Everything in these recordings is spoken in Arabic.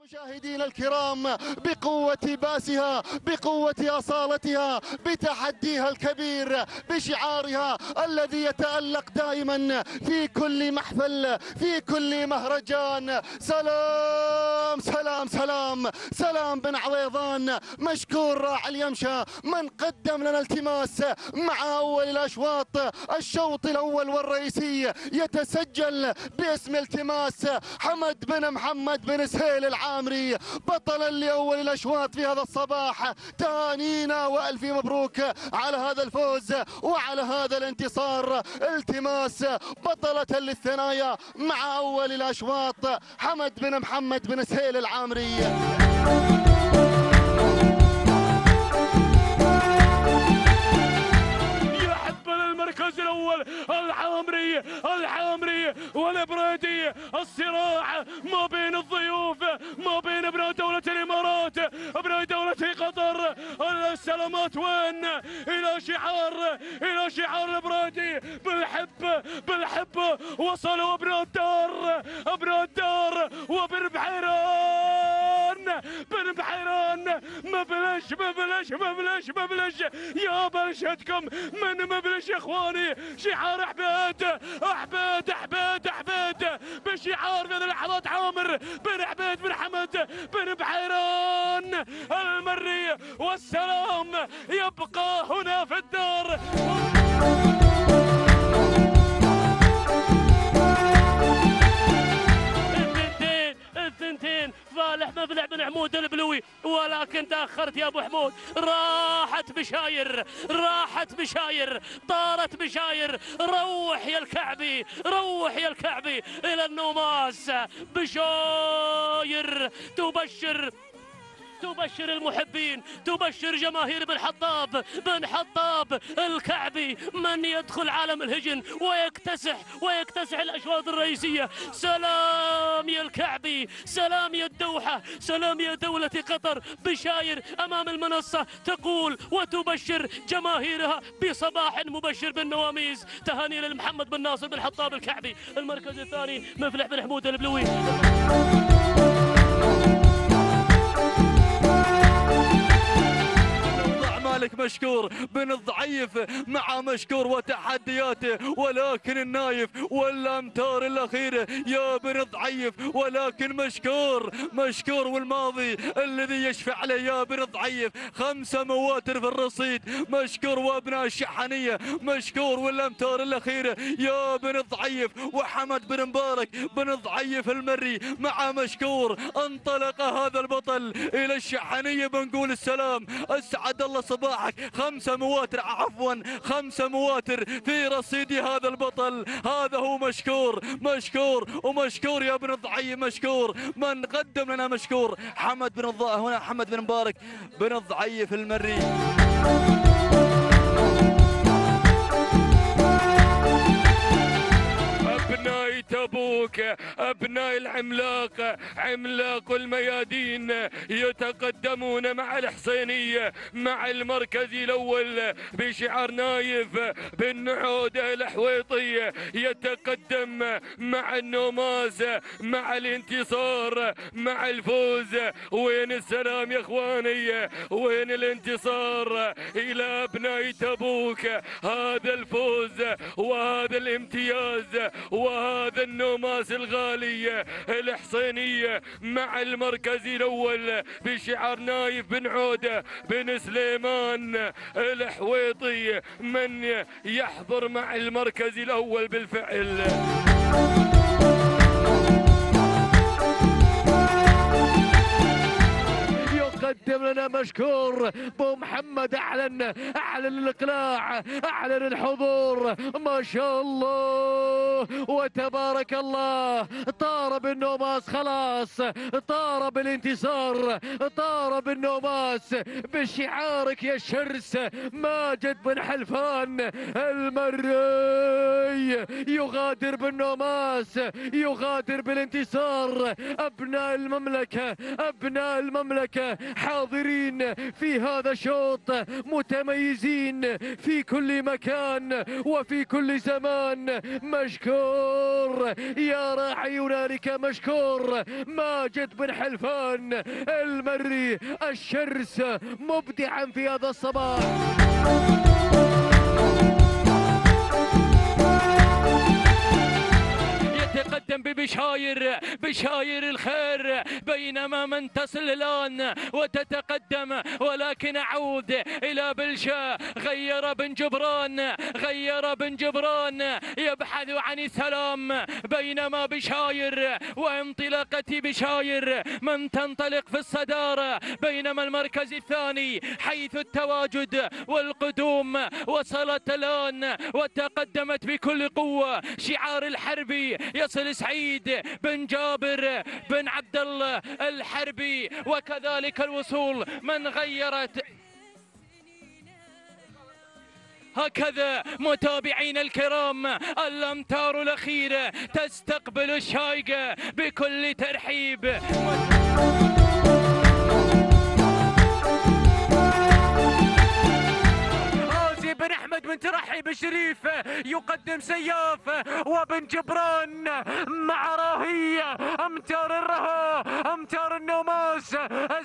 مشاهدينا الكرام، بقوة باسها، بقوة أصالتها، بتحديها الكبير، بشعارها الذي يتألق دائما في كل محفل، في كل مهرجان. سلام سلام سلام سلام بن عويضان، مشكور راعي اليمشى من قدم لنا التماس مع أول الأشواط. الشوط الأول والرئيسي يتسجل باسم التماس حمد بن محمد بن سهيل العامري بطلا لأول الأشواط في هذا الصباح. تهانينا وألف مبروك على هذا الفوز وعلى هذا الانتصار. التماس بطلة للثنايا مع أول الأشواط حمد بن محمد بن سهيل العامري. المركز الاول الحامري والبريدي. الصراع ما بين الضيوف، ما بين ابناء دولة الامارات، ابناء دولة قطر. السلامات وين؟ الى شعار البريدي. بالحب وصلوا ابناء الدار وبن بحيران. مبلش يا بلشتكم من مبلش يا اخواني. شعار احباد بشعار في لحظات عامر بن عبيد بن حمد بن بحيران. المري والسلام يبقى هنا في الدار. الثنتين فالح مفلح بن حمود البلوي، ولكن تأخرت يا ابو حمود. راحت بشاير طارت بشاير. روح يا الكعبي الى النوماس. بشاير تبشر المحبين، تبشر جماهير بن حطاب الكعبي من يدخل عالم الهجن ويكتسح الأشواط الرئيسية. سلام يا الكعبي، سلام يا الدوحة، سلام يا دولة قطر. بشاير أمام المنصة تقول وتبشر جماهيرها بصباح مبشر بالنواميس. تهاني لمحمد بن ناصر بن حطاب الكعبي. المركز الثاني مفلح بن حمود البلوي. مالك مشكور بن الضعيف مع مشكور وتحدياته، ولكن النايف والامتار الاخيره يا بن الضعيف. ولكن مشكور والماضي الذي يشفع عليه يا بن الضعيف. 5 مواتر في الرصيد مشكور، وابناء الشحنيه مشكور والامتار الاخيره يا بن الضعيف. وحمد بن مبارك بن الضعيف المري مع مشكور. انطلق هذا البطل الى الشحنيه. بنقول السلام، اسعد الله صباحك. 5 مواتر في رصيد هذا البطل. هذا هو مشكور يا ابن الضعيف. مشكور من قدم لنا مشكور حمد بن مبارك بن الضعيف المري. أبناء تبوك، أبناء العملاق، عملاق الميادين يتقدمون مع الحسينية مع المركز الأول بشعار نايف بن عودة الحويطي. يتقدم مع النوماس مع الانتصار مع الفوز. وين السلام يا اخواني؟ وين الانتصار إلى أبناء تبوك؟ هذا الفوز وهذا الامتياز وهذا النوماس الغالي الحسينية مع المركز الأول بشعار نايف بن عودة بن سليمان الحويطي من يحضر مع المركز الأول بالفعل. قدم لنا مشكور بو محمد. اعلن الاقلاع، اعلن الحضور. ما شاء الله وتبارك الله. طار بالنوماس خلاص، طار بالانتصار، طار بالنوماس بشعارك يا شرس. ماجد بن حلفان المري الثاني يغادر بالنوماس، يغادر بالانتصار. أبناء المملكة، أبناء المملكة حاضرين في هذا الشوط، متميزين في كل مكان وفي كل زمان. مشكور يا راعي هنالك، مشكور ماجد بن حلفان المري الشرس، مبدعا في هذا الصباح. يتقدم بشاير الخير، بينما من تصل الآن وتتقدم. ولكن أعود إلى بلشا. غير بن جبران يبحث عن السلام، بينما بشاير وانطلاقة بشاير من تنطلق في الصدارة، بينما المركز الثاني حيث التواجد والقدوم وصلت الآن وتقدمت بكل قوة. شعار الحربي يصل سعيد بن جابر بن عبد الله الحربي، وكذلك الوصول من غيرت. هكذا متابعينا الكرام الأمتار الأخيرة تستقبل الشايقة بكل ترحيب. بن أحمد بن ترحيب الشريف يقدم سياف، وبن جبران مع راهية. أمتار الرها، أمتار النوماس.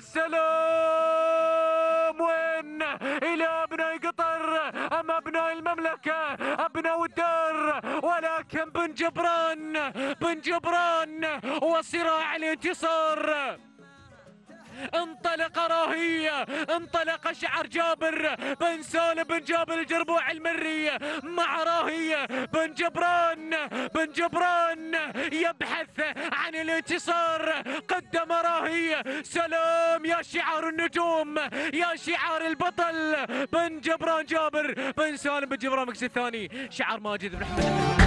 السلام وين؟ إلى أبناء قطر أم أبناء المملكة، أبناء الدار. ولكن بن جبران وصراع الانتصار. انطلق راهية، انطلق شعر جابر بن سالم بن جابر الجربوع المري مع راهية. بن جبران يبحث عن الانتصار، قدم راهية. سلام يا شعار النجوم، يا شعار البطل. بن جبران جابر بن سالم بن جبران المكس الثاني، شعار ماجد بن احمد.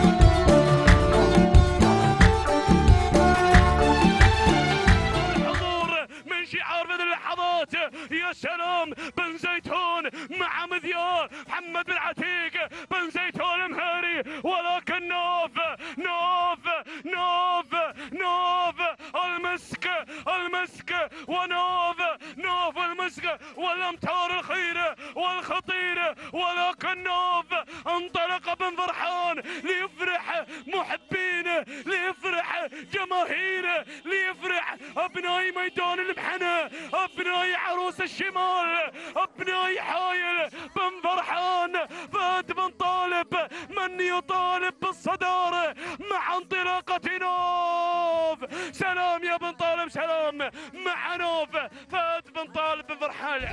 شعار في اللحظات. يا سلام، بن زيتون مع مذيار محمد بن عتيق بن زيتون المهاري. ولكن نوف المسك ونوف المسك والامتار الخيره والخطيره. ولكن نوف انطلق بن فرحان ليفرح محبينه، ليفرح جماهيره، ليفرح ابناء ميدان المحنه، ابناء عروس الشمال، ابناء حايل بن فرحان. فهد بن طالب من يطالب بالصداره مع انطلاقه نوف. سلام يا بن طالب، سلام مع نوف. فهد بن طالب بن فرحان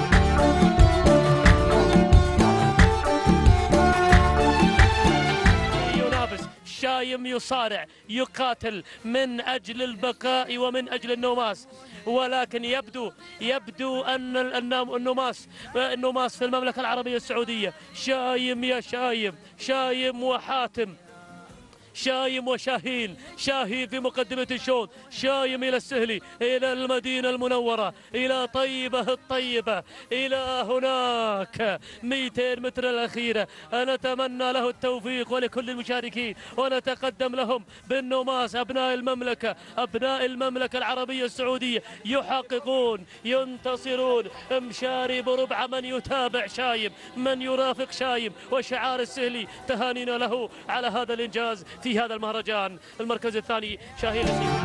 ينافس. شايم يصارع يقاتل من أجل البقاء ومن أجل النوماس، ولكن يبدو أن النوماس في المملكة العربية السعودية. شايم يا شايم وحاتم، شايم وشاهين. شاهين في مقدمة الشوط، شايم إلى السهلي، إلى المدينة المنورة، إلى طيبة الطيبة، إلى هناك 200 متر الأخيرة. نتمنى له التوفيق ولكل المشاركين، ونتقدم لهم بالنوماس. أبناء المملكة العربية السعودية يحققون، ينتصرون. مشاري بربع من يتابع شايم، من يرافق شايم وشعار السهلي. تهانينا له على هذا الإنجاز في هذا المهرجان. المركز الثاني شاهين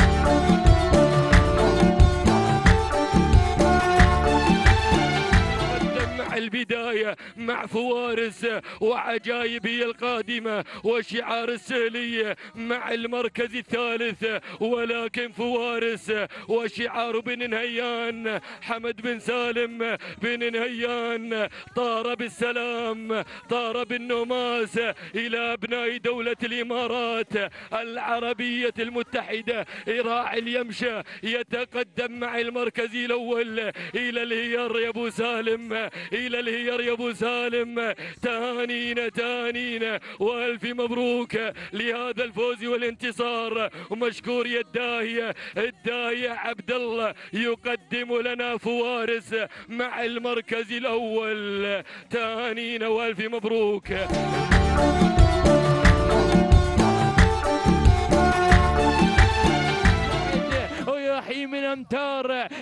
البداية مع فوارس وعجائبه القادمة وشعار السهلية مع المركز الثالث. ولكن فوارس وشعار بن نهيان، حمد بن سالم بن نهيان، طار بالسلام، طار بالنوماس إلى أبناء دولة الإمارات العربية المتحدة. راعي اليمشة يتقدم مع المركز الأول إلى الهيار يا أبو سالم، إلى الهيار يا أبو سالم. تهانينا وألف مبروك لهذا الفوز والانتصار. ومشكور يا الداهية عبد الله يقدم لنا فوارس مع المركز الأول. تهانينا وألف مبروك.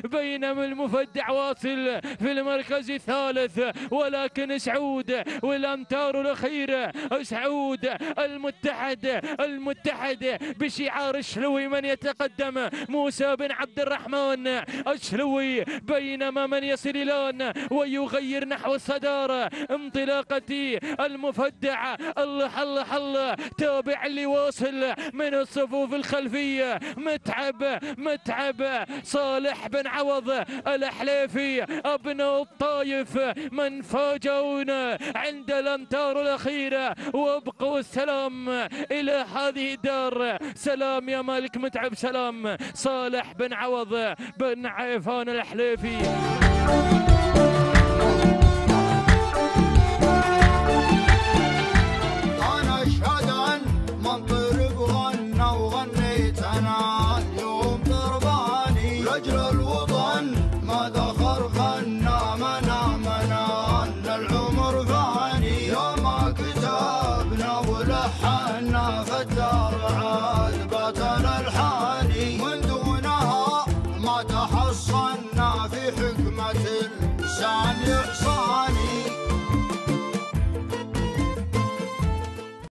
بينما المفدع واصل في المركز الثالث، ولكن سعود والأمتار الأخيرة، سعود المتحد بشعار الشلوي من يتقدم موسى بن عبد الرحمن الشلوي، بينما من يصل الآن ويغير نحو الصدارة انطلاقة المفدع الله تابع اللي واصل من الصفوف الخلفية متعب صالح بن عوض الأحليفي أبناء الطايف من فاجؤونا عند الأمتار الأخيرة، وابقوا السلام إلى هذه الدار. سلام يا مالك متعب، سلام صالح بن عوض بن عيفان الأحليفي. أنا أشهد أن منطرب غنى وغنيت أنا اليوم ضرباني لأجل الوطن ما دخل غنى منا أن العمر فاني يوم ما كتبنا ولحنا في الدار